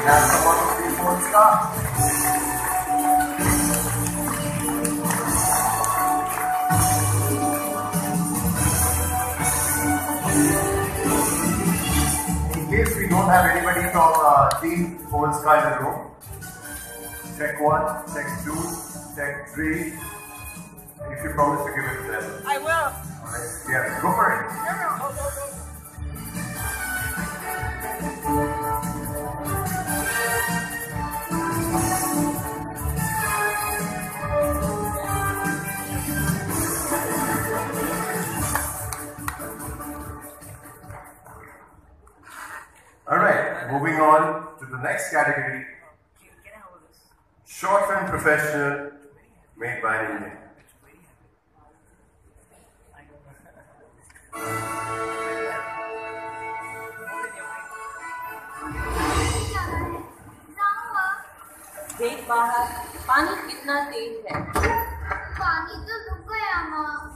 have someone who is Phones Ka. In case we don't have anybody from Team Phones Ka in the room, check 1, check 2, check 3. If you promise to give it to them. I will. Alright, yeah, go for it. Go. Alright, moving on to the next category. Short film professional made by an Indian. देख बाहर पानी कितना तेज है। पानी तो रुक गया माँ।